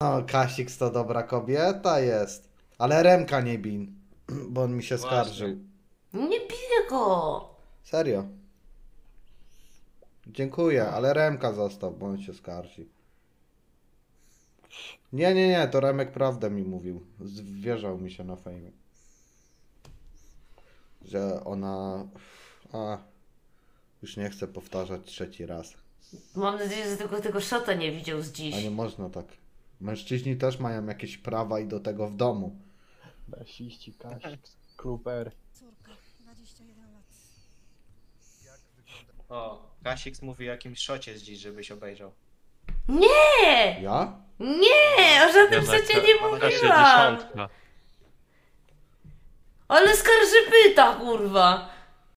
No, Kasix to dobra kobieta jest. Ale Remka nie bin, bo on mi się Właśnie. skarżył. Nie biję go! Serio. Dziękuję, ale Remka został, bo on się skarży. Nie, to Remek prawdę mi mówił. Zwierzał mi się na fejmie. Że ona... Już nie chcę powtarzać trzeci raz. Mam nadzieję, że tylko tego szota nie widział z A dziś. nie można tak. Mężczyźni też mają jakieś prawa i do tego w domu. Rasiści, Kasik, Klub R. Córka, 21 lat. O, Kasix mówi o jakimś szocie z dziś, żebyś obejrzał. Nie! Ja? Nie! O żadnym szocie nie mówiłam! Ale skarżypyta, kurwa!